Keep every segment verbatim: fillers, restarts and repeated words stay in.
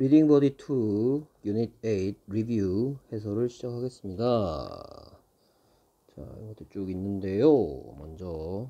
리딩 버디 투 유닛 에잇 리뷰 해설을 시작하겠습니다. 자, 이것도 쭉 있는데요. 먼저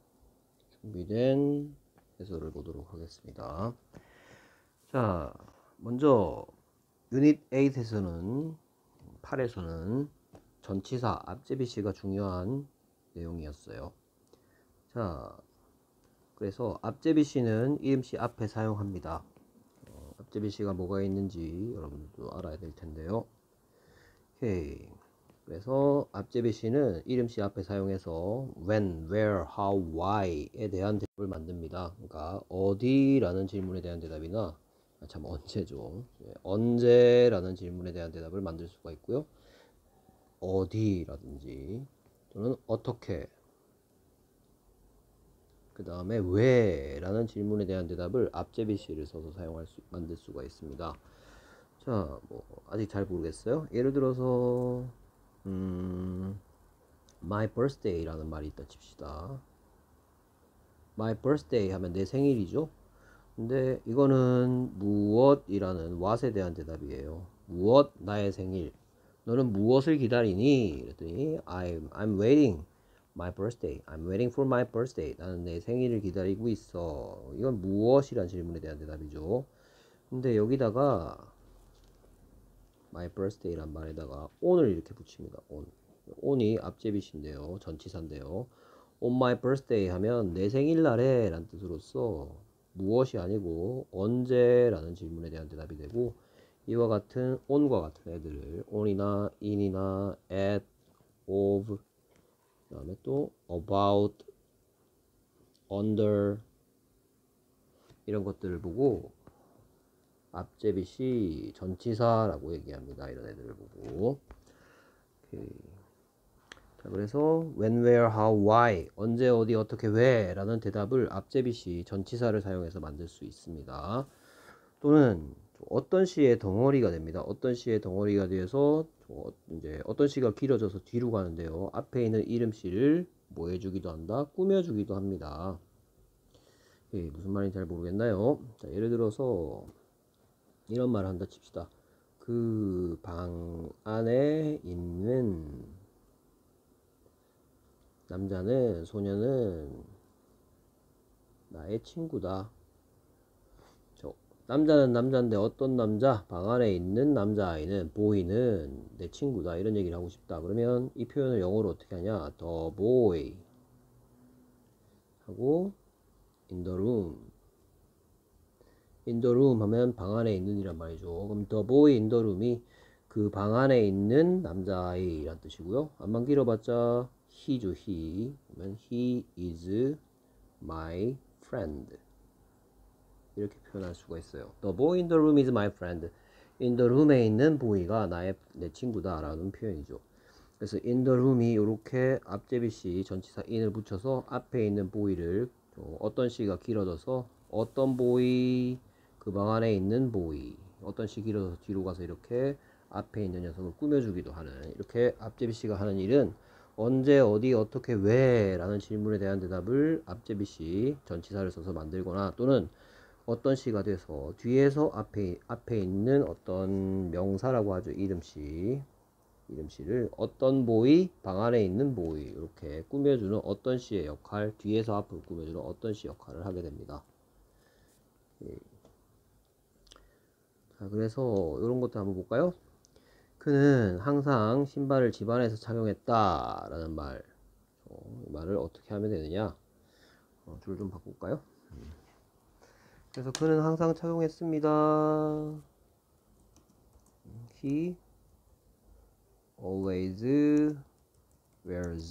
준비된 해설을 보도록 하겠습니다. 자, 먼저 유닛 에잇에서는 팔에서는 전치사 앞제비시가 중요한 내용이었어요. 자, 그래서 앞제비시는 이음시 앞에 사용합니다. 앞제비시가 뭐가 있는지 여러분들도 알아야 될 텐데요. 오케이. 그래서 앞제비시는 이름시 앞에 사용해서 when, where, how, why에 대한 대답을 만듭니다. 그러니까 어디라는 질문에 대한 대답이나 아, 참 언제죠. 언제라는 질문에 대한 대답을 만들 수가 있고요. 어디라든지 또는 어떻게, 그 다음에 왜 라는 질문에 대한 대답을 앞제비시를 써서 사용할 수, 만들 수가 있습니다. 자, 뭐 아직 잘 모르겠어요. 예를 들어서 음, my birthday라는 말이 있다 칩시다. my birthday 하면 내 생일이죠. 근데 이거는 무엇이라는 what에 대한 대답이에요. 무엇? 나의 생일. 너는 무엇을 기다리니? 그랬더니 I'm, I'm waiting my birthday. I'm waiting for my birthday. 나는 내 생일을 기다리고 있어. 이건 무엇이란 질문에 대한 대답이죠. 근데 여기다가 my birthday란 말에다가 on을 이렇게 붙입니다. on. on이 앞제비시인데요. 전치사인데요. on my birthday 하면 내 생일날에 라는 뜻으로서 무엇이 아니고 언제라는 질문에 대한 대답이 되고, 이와 같은 on과 같은 애들을 on이나 in이나 at, of, 그 다음에 또 about, under 이런 것들을 보고 앞제비시 전치사라고 얘기합니다. 이런 애들을 보고. 오케이. 자, 그래서 when, where, how, why, 언제, 어디, 어떻게, 왜 라는 대답을 앞제비시 전치사를 사용해서 만들 수 있습니다. 또는 어떤 시의 덩어리가 됩니다. 어떤 시의 덩어리가 돼서 이제 어떤 시가 길어져서 뒤로 가는데요. 앞에 있는 이름시를 뭐 해주기도 한다? 꾸며주기도 합니다. 예, 무슨 말인지 잘 모르겠나요? 자, 예를 들어서 이런 말을 한다 칩시다. 그 방 안에 있는 남자는, 소녀는 나의 친구다. 저, 남자는 남자인데 어떤 남자? 방 안에 있는 남자아이는, 보이는 내 친구다. 이런 얘기를 하고 싶다. 그러면 이 표현을 영어로 어떻게 하냐? The boy 하고 in the room. in the room 하면 방 안에 있는 이란 말이죠. 그럼 the boy in the room이 그 방 안에 있는 남자아이란 뜻이고요. 안만 길어봤자 he죠. he. 그러면 he is my friend. 이렇게 표현할 수가 있어요. The boy in the room is my friend. in the room에 있는 boy가 나의 내 친구다 라는 표현이죠. 그래서 in the room이 이렇게 앞제비시 전치사 in을 붙여서 앞에 있는 boy를 어떤 시가 길어져서 어떤 boy, 그 방 안에 있는 boy, 어떤 시 길어져서 뒤로 가서 이렇게 앞에 있는 녀석을 꾸며주기도 하는, 이렇게 앞제비시가 하는 일은 언제, 어디, 어떻게, 왜 라는 질문에 대한 대답을 앞제비시 전치사를 써서 만들거나, 또는 어떤 시가 돼서 뒤에서 앞에, 앞에 있는 어떤 명사라고 하죠. 이름시. 이름시를 어떤 보이, 방 안에 있는 보이, 이렇게 꾸며주는 어떤 시의 역할, 뒤에서 앞으로 꾸며주는 어떤 시 역할을 하게 됩니다. 예. 자, 그래서 이런 것도 한번 볼까요? 그는 항상 신발을 집안에서 착용했다 라는 말. 어, 이 말을 어떻게 하면 되느냐? 어, 줄 좀 바꿀까요? 음. 그래서 그는 항상 착용했습니다. He always wears.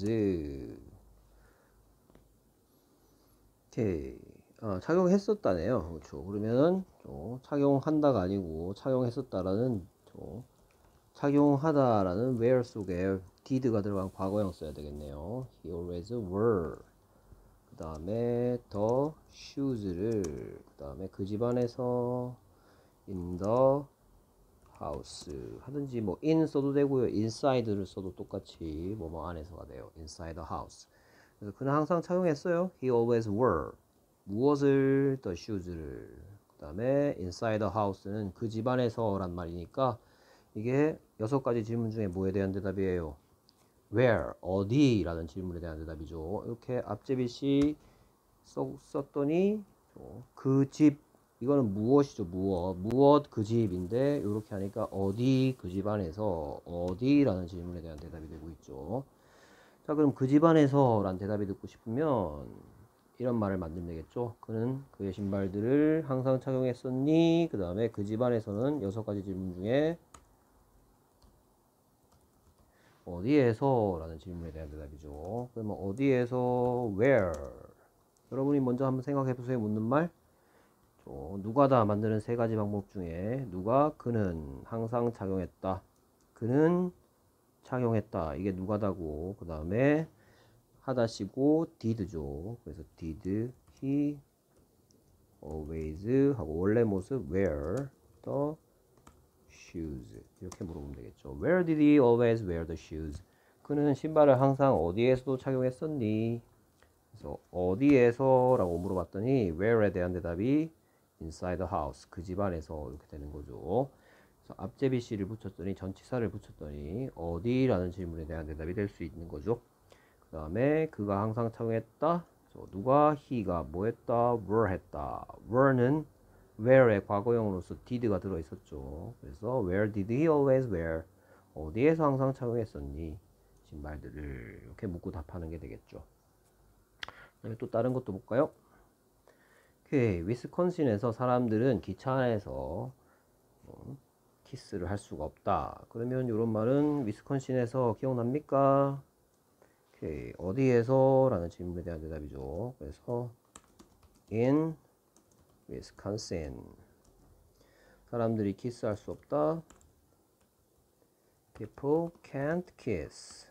오케이. 아, 착용했었다네요. 그렇죠. 그러면은 어, 착용한다가 아니고 착용했었다라는 어, 착용하다라는 wear 속에 did가 들어간 과거형 써야 되겠네요. He always wore. 그 다음에 the shoes를, 그 다음에 그 집안에서 in the house 하든지 뭐 in 써도 되고요. inside를 써도 똑같이 뭐뭐 안에서가 돼요. inside the house. 그래서 그는 항상 착용했어요. He always wore. 무엇을? the shoes를. 그 다음에 inside the house는 그 집 안에서 란 말이니까 이게 여섯 가지 질문 중에 뭐에 대한 대답이에요? where, 어디 라는 질문에 대한 대답이죠. 이렇게 앞제비씨 썼더니 그 집, 이거는 무엇이죠? 무엇, 무엇 그 집인데 이렇게 하니까 어디 그 집 안에서 어디 라는 질문에 대한 대답이 되고 있죠. 자, 그럼 그 집 안에서 란 대답이 듣고 싶으면 이런 말을 만들면 되겠죠. 그는 그의 신발들을 항상 착용했었니? 그 다음에 그 집 안에서는 여섯 가지 질문 중에 어디에서 라는 질문에 대한 대답이죠. 그러면 어디에서 where? 여러분이 먼저 한번 생각해 보세요. 묻는 말. 누가다 만드는 세 가지 방법 중에 누가 그는 항상 착용했다. 그는 착용했다. 이게 누가다고. 그 다음에 하다시고 did죠. 그래서 did he always 하고 원래 모습 wear the shoes 이렇게 물어보면 되겠죠. Where did he always wear the shoes? 그는 신발을 항상 어디에서도 착용했었니? 그래서 어디에서 라고 물어봤더니 where에 대한 대답이 inside the house 그 집 안에서 이렇게 되는 거죠. 그래서 앞제비씨를 붙였더니 전치사를 붙였더니 어디라는 질문에 대한 대답이 될 수 있는 거죠. 그 다음에 그가 항상 착용했다. 누가 he가 뭐 했다? were 했다. were는 where의 과거형으로서 did가 들어있었죠. 그래서 where did he always wear? 어디에서 항상 착용했었니? 신발들을 이렇게 묻고 답하는 게 되겠죠. 또 다른 것도 볼까요? 오케이. 위스콘신에서 사람들은 기차 안에서 어, 키스를 할 수가 없다. 그러면 이런 말은 위스콘신에서 기억납니까? 오케이. 어디에서? 라는 질문에 대한 대답이죠. 그래서 in Wisconsin 사람들이 키스할 수 없다. People can't kiss.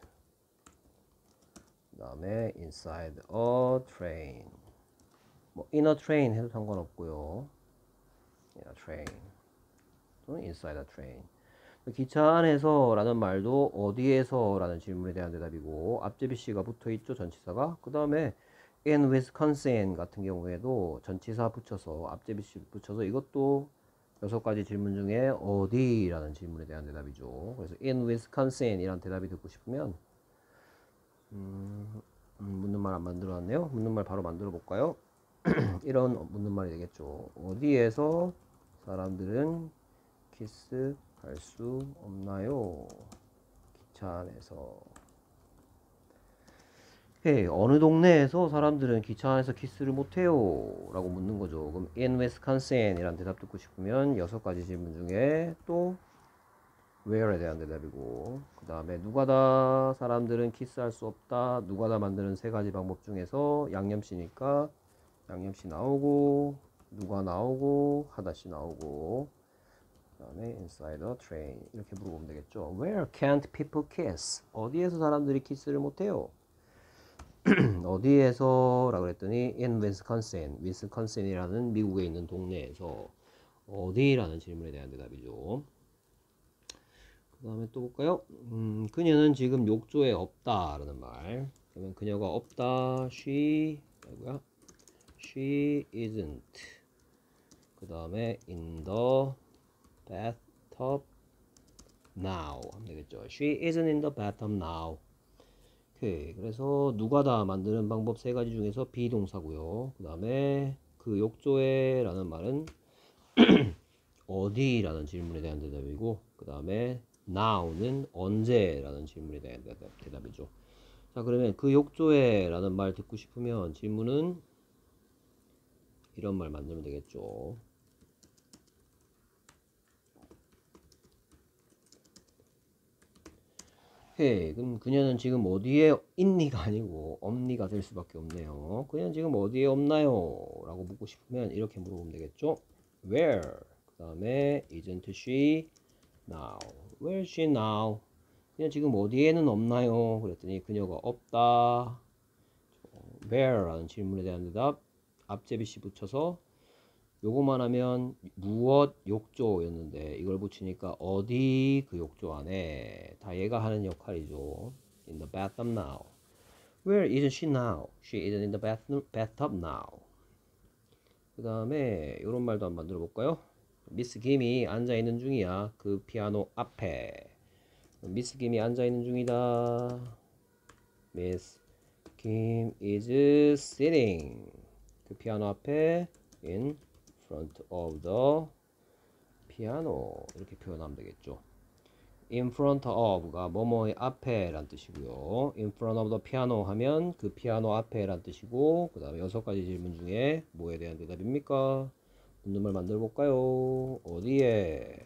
그 다음에 inside a train. 뭐 in a train 해도 상관없고요. in a train 또는 inside a train. 기차 안에서 라는 말도 어디에서 라는 질문에 대한 대답이고 앞제비씨가 붙어있죠. 전치사가. 그 다음에 in Wisconsin 같은 경우에도 전치사 붙여서 앞제비씨 붙여서 이것도 여섯 가지 질문 중에 어디라는 질문에 대한 대답이죠. 그래서 in Wisconsin 이란 대답이 듣고 싶으면 음, 음, 묻는 말 안 만들어 놨네요. 묻는 말 바로 만들어 볼까요? 이런 묻는 말이 되겠죠. 어디에서 사람들은 키스할 수 없나요? 기차 안에서. 오케이. 어느 동네에서 사람들은 기차 안에서 키스를 못해요? 라고 묻는 거죠. 그럼 in Wisconsin 이란 대답 듣고 싶으면 여섯 가지 질문 중에 또 where에 대한 대답이고 그 다음에 누가다 사람들은 키스할 수 없다. 누가다 만드는 세 가지 방법 중에서 양념씨니까 양념씨 나오고 누가 나오고 하다씨 나오고 그 다음에 inside a train 이렇게 물어보면 되겠죠. Where can't people kiss? 어디에서 사람들이 키스를 못해요? 어디에서? 라고 그랬더니 in Wisconsin, 위스콘신이라는 미국에 있는 동네에서 어디라는 질문에 대한 대답이죠. 그 다음에 또 볼까요? 음, 그녀는 지금 욕조에 없다 라는 말. 그러면 그녀가 없다. She 뭐야? She isn't. 그 다음에 in the bathtub now 하면 되겠죠. She isn't in the bathtub now. 오케이. 그래서 누가다 만드는 방법 세 가지 중에서 비동사고요. 그 다음에 그 욕조에 라는 말은 어디라는 질문에 대한 대답이고 그 다음에 now는 언제 라는 질문에 대한 대답, 대답이죠. 자, 그러면 그 욕조에 라는 말 듣고 싶으면 질문은 이런 말 만들면 되겠죠. 오케이. 그럼 그녀는 지금 어디에 있니가 아니고 없니가 될 수밖에 없네요. 그녀는 지금 어디에 없나요? 라고 묻고 싶으면 이렇게 물어보면 되겠죠. Where? 그 다음에 isn't she now? Where is she now? 그녀 지금 어디에는 없나요? 그랬더니 그녀가 없다. Where? 라는 질문에 대한 대답 앞제비씨 붙여서 요거만 하면 무엇 욕조였는데 이걸 붙이니까 어디 그 욕조 안에 다 얘가 하는 역할이죠. In the bathtub now. Where isn't she now? She isn't in the bath, bathtub now. 그 다음에 이런 말도 한번 만들어 볼까요? 미스 김이 앉아 있는 중이야. 그 피아노 앞에. 미스 김이 앉아 있는 중이다. Miss Kim is sitting. 그 피아노 앞에 in front of the piano. 이렇게 표현하면 되겠죠. in front of가 뭐뭐의 앞에 란 뜻이고요. in front of the piano 하면 그 피아노 앞에 란 뜻이고, 그 다음에 여섯 가지 질문 중에 뭐에 대한 대답입니까? 묻는 말 만들어 볼까요? 어디에?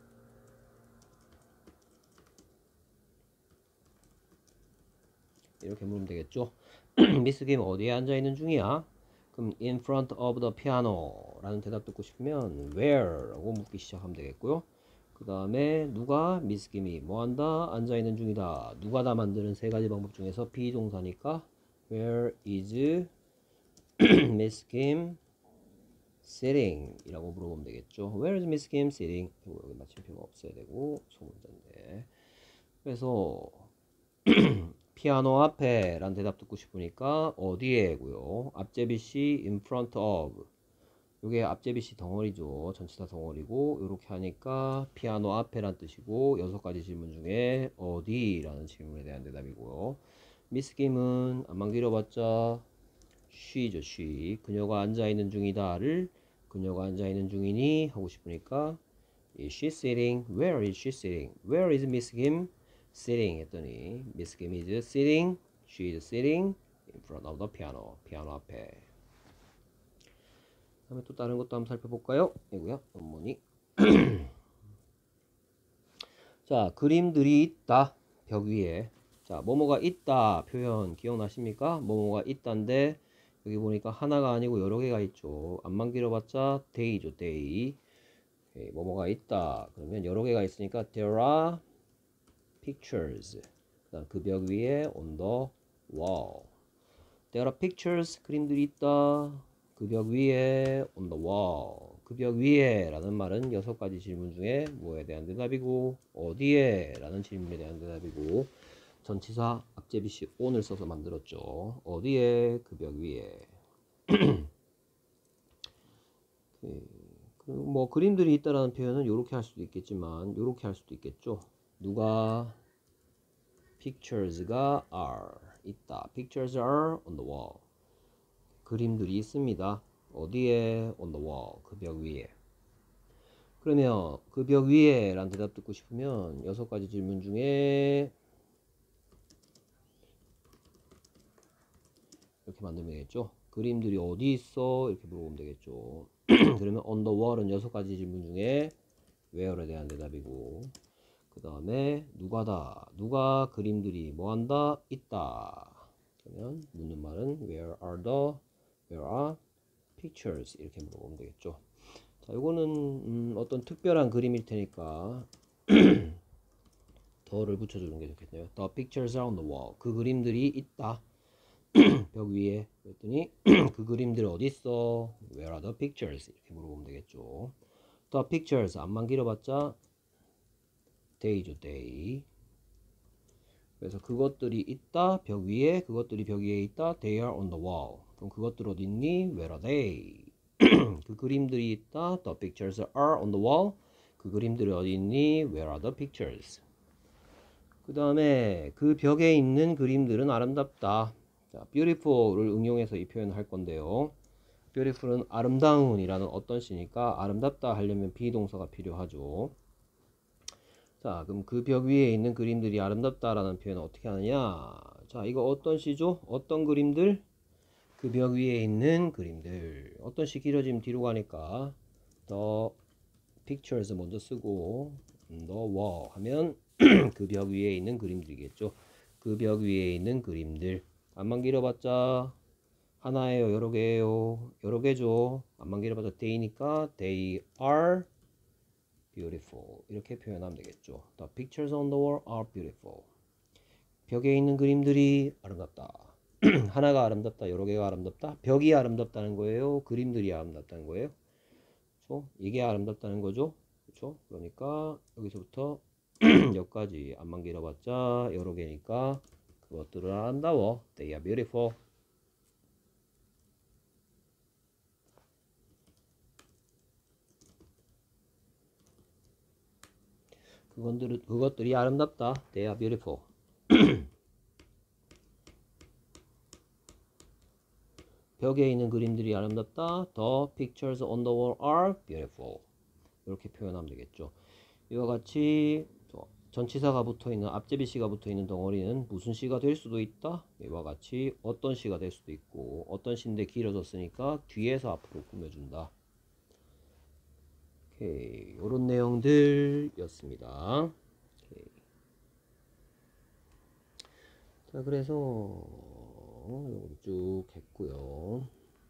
이렇게 물으면 되겠죠. 미스 김 어디에 앉아 있는 중이야? 그럼 in front of the piano 라는 대답 듣고 싶으면 where 라고 묻기 시작하면 되겠고요. 그 다음에 누가 미스 김이 뭐한다? 앉아 있는 중이다. 누가 다 만드는 세 가지 방법 중에서 비동사니까 where is Miss Kim sitting 이라고 물어보면 되겠죠. Where is Miss Kim sitting? 여기 마침표가 없어야 되고 소문자인데. 그래서 피아노 앞에 란 대답 듣고 싶으니까 어디에고요. 앞제비시 in front of. 요게 앞제비시 덩어리죠. 전치사 덩어리고, 요렇게 하니까 피아노 앞에 란 뜻이고, 여섯 가지 질문 중에 어디라는 질문에 대한 대답이고요. 미스 김은 안만 길어봤자 she죠, she. 그녀가 앉아있는 중이다를 그녀가 앉아있는 중이니 하고 싶으니까 is she sitting? Where is she sitting? Where is Miss Kim sitting? 했더니 Miss Kim is sitting, she is sitting in front of the piano. 피아노 앞에. 다음에 또 다른 것도 한번 살펴볼까요? 이거요, 원문이. 자, 그림들이 있다. 벽 위에. 자, 뭐뭐가 있다 표현 기억나십니까? 뭐뭐가 있다인데 여기 보니까 하나가 아니고 여러 개가 있죠. 안만 길어봤자 day죠, day. 오케이, 뭐뭐가 있다. 그러면 여러 개가 있으니까 there are pictures. 그다음 그 벽 위에 on the wall. There are pictures. 그림들이 있다. 그 벽 위에 on the wall. 그 벽 위에 라는 말은 여섯 가지 질문 중에 뭐에 대한 대답이고, 어디에 라는 질문에 대한 대답이고, 전치사 앞제비시 on을 써서 만들었죠. 어디에? 그 벽 위에. 그 뭐 그림들이 있다라는 표현은 이렇게 할 수도 있겠지만 이렇게 할 수도 있겠죠. 누가 pictures가 are 있다. pictures are on the wall. 그림들이 있습니다. 어디에? on the wall. 그 벽 위에. 그러면 그 벽 위에 라는 대답 듣고 싶으면 여섯 가지 질문 중에 이렇게 만들면 되겠죠. 그림들이 어디 있어? 이렇게 물어보면 되겠죠. 그러면 on the wall은 여섯 가지 질문 중에 where에 대한 대답이고, 그 다음에 누가다. 누가 그림들이 뭐한다? 있다. 그러면 묻는 말은 where are the where are pictures 이렇게 물어보면 되겠죠. 자, 이거는 음, 어떤 특별한 그림일 테니까 더를 붙여주는 게 좋겠네요. The pictures are on the wall. 그 그림들이 있다. 벽 위에. 그랬더니 그 그림들 어디 있어? Where are the pictures? 이렇게 물어보면 되겠죠. The pictures 안만 길어봤자 day죠, day. 그래서 그것들이 있다. 벽 위에. 그것들이 벽 위에 있다. They are on the wall. 그럼 그것들 어디 있니? Where are they? 그 그림들이 있다. The pictures are on the wall. 그 그림들이 어디 있니? Where are the pictures? 그 다음에 그 벽에 있는 그림들은 아름답다. 자, beautiful을 응용해서 이 표현을 할 건데요. beautiful은 아름다운 이라는 어떤 시니까 아름답다 하려면 비동사가 필요하죠. 자, 그럼 그 벽 위에 있는 그림들이 아름답다라는 표현은 어떻게 하느냐? 자, 이거 어떤 시죠? 어떤 그림들? 그 벽 위에 있는 그림들. 어떤 시 길어지면 뒤로 가니까 the pictures 먼저 쓰고 the wall 하면 그 벽 위에 있는 그림들이겠죠. 그 벽 위에 있는 그림들. 안만 길어봤자 하나예요, 여러 개예요? 여러 개죠. 안만 길어봤자 they니까 they are beautiful 이렇게 표현하면 되겠죠. The pictures on the wall are beautiful. 벽에 있는 그림들이 아름답다. 하나가 아름답다, 여러 개가 아름답다. 벽이 아름답다는 거예요, 그림들이 아름답다는 거예요. 그렇죠? 이게 아름답다는 거죠. 그렇죠? 그러니까 여기서부터 여기까지 안만 길어봤자 여러 개니까 그것들은 아름다워. They are beautiful. 그것들이, 그것들이 아름답다. They are beautiful. 벽에 있는 그림들이 아름답다. The pictures on the wall are beautiful. 이렇게 표현하면 되겠죠. 이와 같이 전치사가 붙어있는, 앞제비 시가 붙어있는 덩어리는 무슨 시가 될 수도 있다. 이와 같이 어떤 시가 될 수도 있고, 어떤 시인데 길어졌으니까 뒤에서 앞으로 꾸며준다. 오케이, 요런 내용들이었습니다. 오케이. 자, 그래서 요거 쭉 했고요.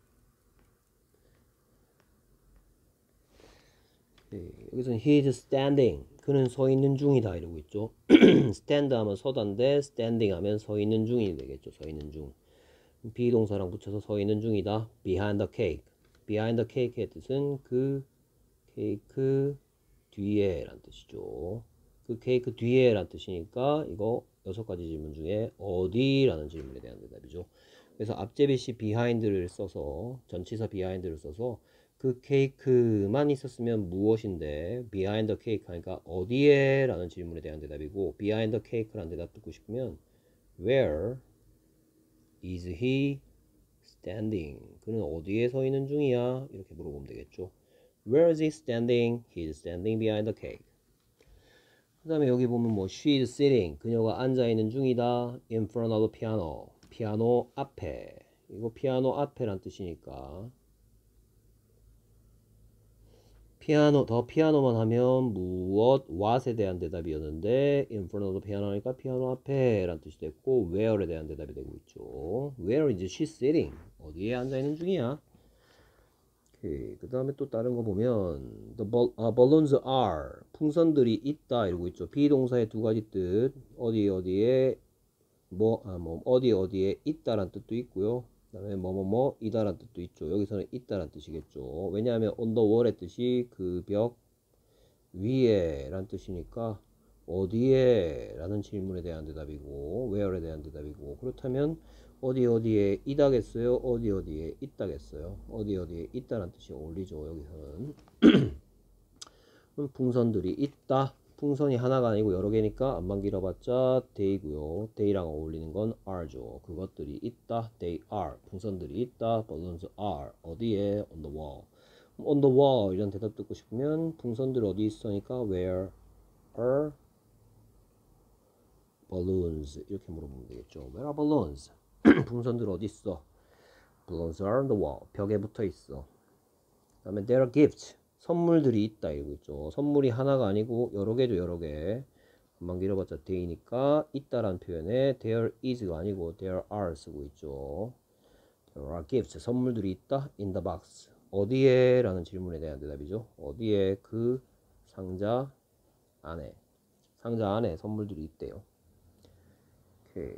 네, 여기서는 he is standing. 그는 서 있는 중이다 이러고 있죠. stand 하면 서다인데 standing 하면 서 있는 중이 되겠죠. 서 있는 중. 비동사랑 붙여서 서 있는 중이다. behind the cake. behind the cake의 뜻은 그 케이크 뒤에 라는 뜻이죠. 그 케이크 뒤에 라는 뜻이니까 이거 여섯 가지 질문 중에 어디라는 질문에 대한 대답이죠. 그래서 앞제비시 behind를 써서 전치사 behind를 써서 그 케이크만 있었으면 무엇인데 behind the cake 하니까 어디에 라는 질문에 대한 대답이고 behind the cake라는 대답 듣고 싶으면 where is he standing? 그는 어디에 서 있는 중이야? 이렇게 물어보면 되겠죠. Where is he standing? He is standing behind the cake. 그 다음에 여기 보면 뭐 she is sitting. 그녀가 앉아있는 중이다. in front of the piano. 피아노 앞에. 이거 피아노 앞에란 뜻이니까 피아노, 더 피아노만 하면 무엇, what에 대한 대답이었는데 in front of the piano니까 피아노 앞에 란 뜻이 됐고 where에 대한 대답이 되고 있죠. Where is she sitting? 어디에 앉아있는 중이야? 그 다음에 또 다른 거 보면 the ball, 아, balloons are 풍선들이 있다 이러고 있죠. 비동사의 두 가지 뜻 어디 어디에 뭐, 아, 뭐 어디 어디에 있다란 뜻도 있고요. 그 다음에 뭐뭐뭐 이다란 뜻도 있죠. 여기서는 있다란 뜻이겠죠. 왜냐하면 on the wall의 뜻이 그 벽 위에 란 뜻이니까 어디에 라는 질문에 대한 대답이고 where에 대한 대답이고 그렇다면 어디 어디에 있다겠어요? 어디 어디에 있다겠어요? 어디 어디에 있다는 뜻이 어울리죠. 여기서는 풍선들이 있다. 풍선이 하나가 아니고 여러 개니까 안만 길어봤자 they고요. they랑 어울리는 건 are죠. 그것들이 있다. they are. 풍선들이 있다. balloons are. 어디에? on the wall. on the wall 이런 대답 듣고 싶으면 풍선들 어디 있으니까 where are balloons 이렇게 물어보면 되겠죠. Where are balloons? 풍선들 어디 있어? Balloons are on the wall. 벽에 붙어 있어. 그 다음에 there are gifts. 선물들이 있다 이러고 있죠. 선물이 하나가 아니고 여러 개죠. 여러 개. 한번 길어봤자 they니까 있다라는 표현에 there is가 아니고 there are 쓰고 있죠. There are gifts. 선물들이 있다. in the box. 어디에? 라는 질문에 대한 대답이죠. 어디에? 그 상자 안에. 상자 안에 선물들이 있대요. 오케이.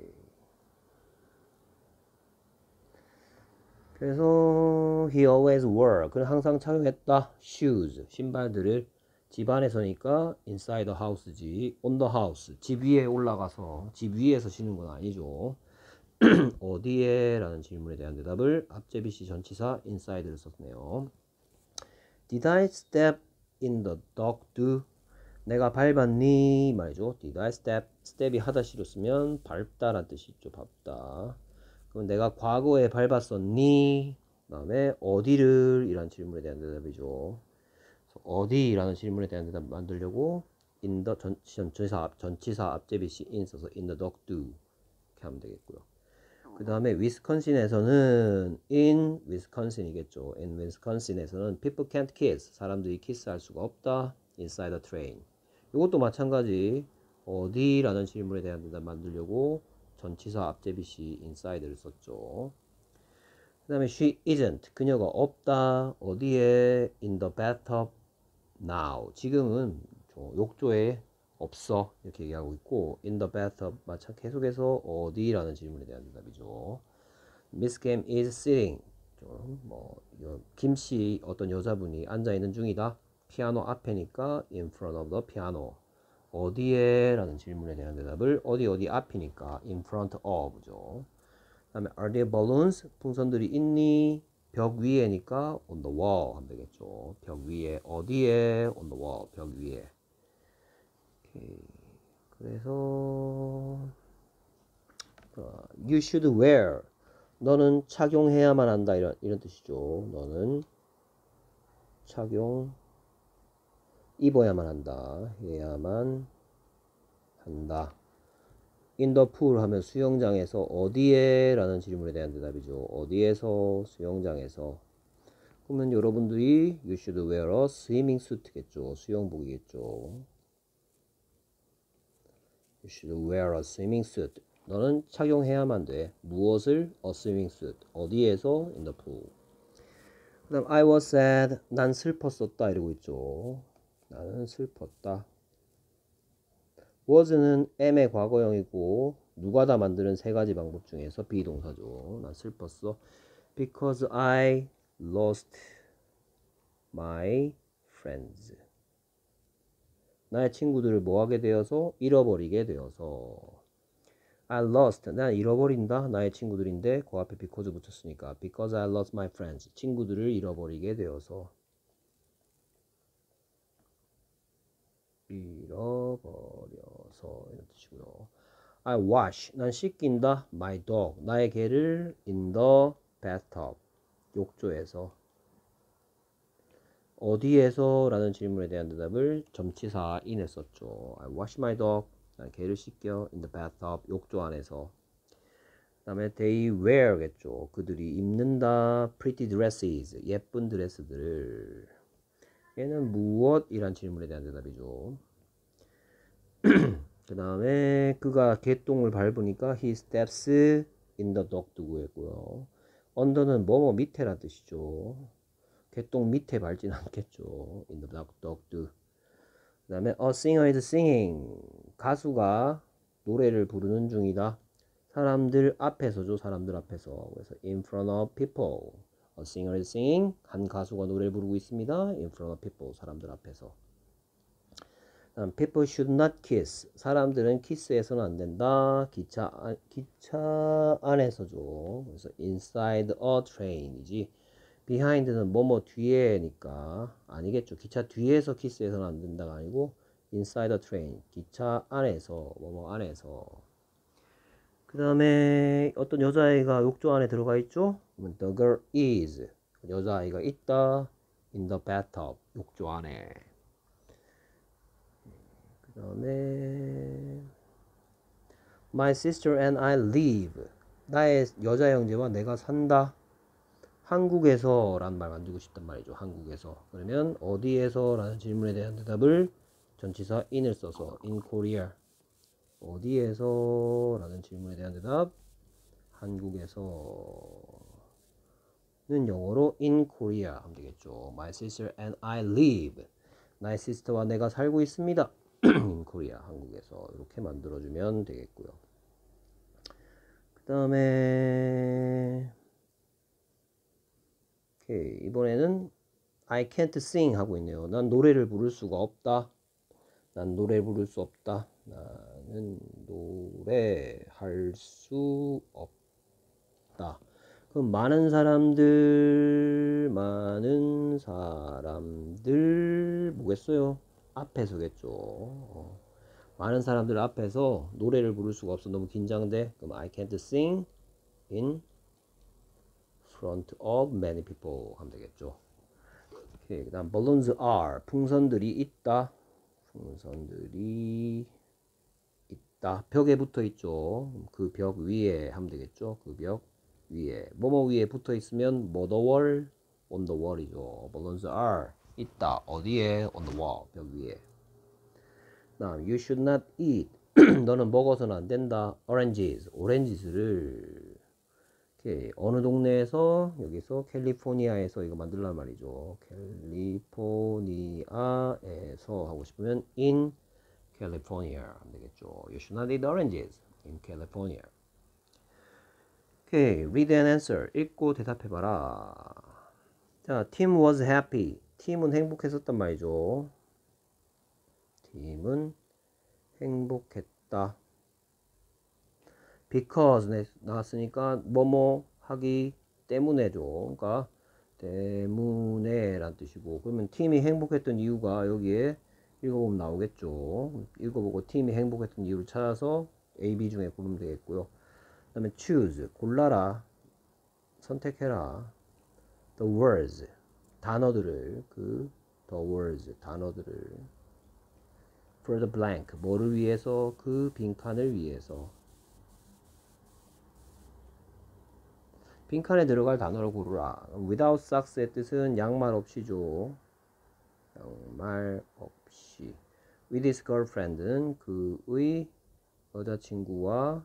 그래서 he always wore. 그는 항상 착용했다. shoes. 신발들을 집 안에서니까 inside the house지. on the house. 집 위에 올라가서 집 위에서 신는 건 아니죠. 어디에? 라는 질문에 대한 대답을 앞제비시 전치사 inside를 썼네요. Did I step in the dog do? 내가 밟았니? 말이죠. Did I step? step이 하다 시로 쓰면 밟다 라는 뜻이 있죠. 밟다. 그럼 내가 과거에 밟았었니? 그 다음에 어디를? 이란 질문에 대한 대답이죠. 어디라는 질문에 대한 대답 만들려고 in the 전, 전치사, 전치사 앞제비시 in 써서 in the dog do 이렇게 하면 되겠고요. 그 다음에 위스콘신에서는 in wisconsin이겠죠. in wisconsin에서는 people can't kiss. 사람들이 키스할 수가 없다. inside the train. 이것도 마찬가지 어디라는 질문에 대한 대답 만들려고 전치사 앞제비시 inside를 썼죠. 그 다음에 she isn't. 그녀가 없다. 어디에? in the bathtub now. 지금은 욕조에 없어. 이렇게 얘기하고 있고 in the bathtub 마찬 계속해서 어디라는 질문에 대한 대답이죠. Miss Kim is sitting. 뭐 김씨 어떤 여자분이 앉아 있는 중이다. 피아노 앞에니까 in front of the piano. 어디에? 라는 질문에 대한 대답을 어디 어디 앞이니까 in front of죠. 그 다음에 are there balloons? 풍선들이 있니? 벽 위에니까 on the wall 하면 되겠죠. 벽 위에. 어디에? on the wall. 벽 위에. 그래서 어, you should wear. 너는 착용해야만 한다. 이런, 이런 뜻이죠. 너는 착용, 입어야만 한다. 해야만 한다. in the pool 하면 수영장에서 어디에? 라는 질문에 대한 대답이죠. 어디에서? 수영장에서. 그러면 여러분들이 you should wear a swimming suit겠죠. 수영복이겠죠. You should wear a swimming suit. 너는 착용해야만 돼. 무엇을? A swimming suit. 어디에서? In the pool. 그 다음 I was sad. 난 슬펐었다. 이러고 있죠. 나는 슬펐다. was는 am의 과거형이고 누가 다 만드는 세 가지 방법 중에서 비동사죠. 난 슬펐어. Because I lost my friends. 나의 친구들을 뭐하게 되어서? 잃어버리게 되어서. I lost. 난 잃어버린다. 나의 친구들인데 그 앞에 because 붙였으니까 because I lost my friends. 친구들을 잃어버리게 되어서. 잃어버려서 이런 뜻이고요. I wash. 난 씻긴다. My dog. 나의 개를 in the bathtub. 욕조에서. 어디에서? 라는 질문에 대한 대답을 점치사 in에 썼죠. I wash my dog. 난 개를 씻겨 in the bathtub. 욕조 안에서. 그 다음에 they wear겠죠. 그들이 입는다. pretty dresses. 예쁜 드레스들을. 얘는 무엇이란 질문에 대한 대답이죠. 그 다음에 그가 개똥을 밟으니까 he steps in the dog 구했고요. under는 뭐뭐 밑에란 뜻이죠. 개똥 밑에 밟진 않겠죠. in the dog, dog. 그 다음에 a singer is singing. 가수가 노래를 부르는 중이다. 사람들 앞에서죠. 사람들 앞에서. 그래서 in front of people. A singer is singing. 한 가수가 노래를 부르고 있습니다. in front of people. 사람들 앞에서. People should not kiss. 사람들은 키스해서는 안 된다. 기차, 안, 기차 안에서죠. 그래서 inside a train이지. behind는 뭐뭐 뒤에니까 아니겠죠. 기차 뒤에서 키스해서는 안 된다가 아니고 inside a train. 기차 안에서 뭐뭐 안에서. 그 다음에 어떤 여자아이가 욕조 안에 들어가 있죠. The girl is. 여자아이가 있다. in the bathtub. 욕조 안에. 그 다음에 My sister and I live. 나의 여자 형제와 내가 산다. 한국에서 라는 말 만들고 싶단 말이죠. 한국에서. 그러면 어디에서? 라는 질문에 대한 대답을 전치사 in을 써서 in Korea. 어디에서? 라는 질문에 대한 대답 한국에서 는 영어로 in Korea 하면 되겠죠. My sister and I live. 나의 시스터와 내가 살고 있습니다. in Korea, 한국에서. 이렇게 만들어주면 되겠고요. 그 다음에 오케이. 이번에는 I can't sing 하고 있네요. 난 노래를 부를 수가 없다. 난 노래 부를 수 없다. 나는 노래할 수 없다. 그럼 많은 사람들, 많은 사람들 뭐겠어요? 앞에서겠죠. 어. 많은 사람들 앞에서 노래를 부를 수가 없어. 너무 긴장돼. 그럼 I can't sing in front of many people 하면 되겠죠. 오케이. 그다음 balloons are. 풍선들이 있다. 풍선들이 있다. 벽에 붙어 있죠. 그 벽 위에 하면 되겠죠. 그 벽 위에. 뭐뭐 위에 붙어 있으면 뭐 the wall, on the wall이죠. balloons are. 있다. 어디에? on the wall. 벽 위에. 다음 you should not eat. 너는 먹어서는 안 된다. oranges. 오렌지를 오케이. 어느 동네에서? 여기서 캘리포니아에서 이거 만들란 말이죠. 캘리포니아에서 하고 싶으면 in California 하면 되겠죠. You should not eat oranges in California. 오케이. read and answer. 읽고 대답해봐라. 자, Tim was happy. 팀은 행복했었단 말이죠. 팀은 행복했다. because 네, 나왔으니까 뭐뭐 하기 때문에죠. 그러니까 때문에 란 뜻이고, 그러면 팀이 행복했던 이유가 여기에 읽어보면 나오겠죠. 읽어보고 팀이 행복했던 이유를 찾아서 A, B 중에 고르면 되겠고요. 그 다음에 choose, 골라라, 선택해라. the words, 단어들을, 그 the words, 단어들을 for the blank, 뭐를 위해서, 그 빈칸을 위해서. 빈칸에 들어갈 단어를 고르라. without socks의 뜻은 양말 없이죠. 양말 없이. with his girlfriend는 그의 여자친구와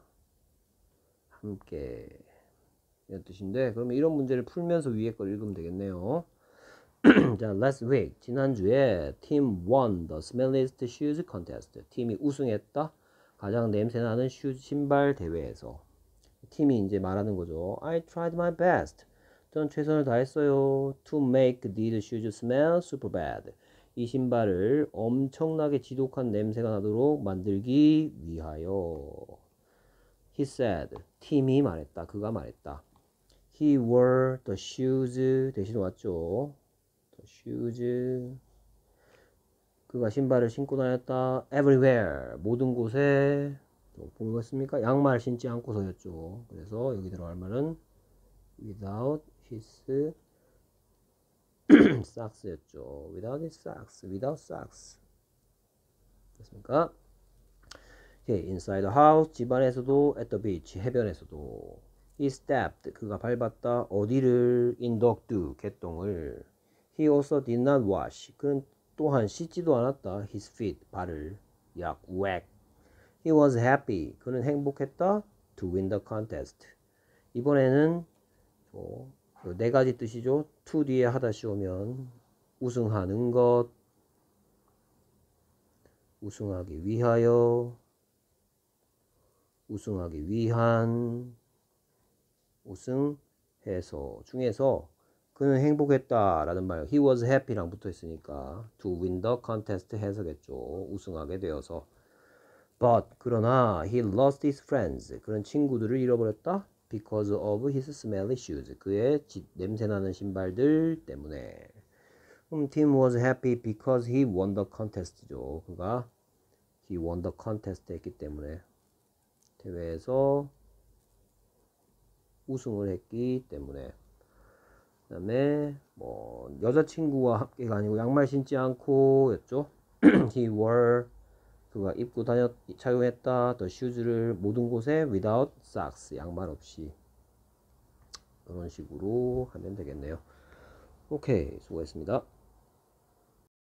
함께 이런 뜻인데, 그러면 이런 문제를 풀면서 위에 걸 읽으면 되겠네요. 자, last week, 지난주에 팀 won the smelliest shoes contest. 팀이 우승했다. 가장 냄새나는 슈 신발 대회에서. 팀이 이제 말하는 거죠. I tried my best. 전 최선을 다했어요. To make these shoes smell super bad. 이 신발을 엄청나게 지독한 냄새가 나도록 만들기 위하여. He said. 팀이 말했다. 그가 말했다. He wore the shoes. 대신 왔죠. The shoes. 그가 신발을 신고 다녔다. Everywhere. 모든 곳에. 보겠습니까? 양말 신지 않고서였죠. 그래서 여기 들어갈 말은 without his socks였죠. without his socks. without socks. 됐습니까? Okay, inside the house. 집안에서도 at the beach. 해변에서도. He stepped. 그가 밟았다. 어디를? in the dew. 개똥을. He also did not wash. 그는 또한 씻지도 않았다. his feet. 발을. 약 whack. He was happy. 그는 행복했다. To win the contest. 이번에는 네 가지 뜻이죠. to 뒤에 하다 씌우면 우승하는 것, 우승하기 위하여, 우승하기 위한, 우승해서 중에서 그는 행복했다 라는 말, he was happy랑 붙어 있으니까 to win the contest 해서겠죠. 우승하게 되어서. But 그러나 he lost his friends. 그런 친구들을 잃어버렸다. Because of his smelly shoes. 그의 냄새나는 신발들 때문에. 그럼 Tim was happy because he won the contest죠. 그가 he won the contest 했기 때문에 대회에서 우승을 했기 때문에. 그 다음에 뭐 여자친구와 함께가 아니고 양말 신지 않고 였죠. He wore 그가 입고 다녔 착용했다 the shoes를 모든 곳에 without socks 양말 없이. 이런 식으로 하면 되겠네요. 오케이, 수고했습니다.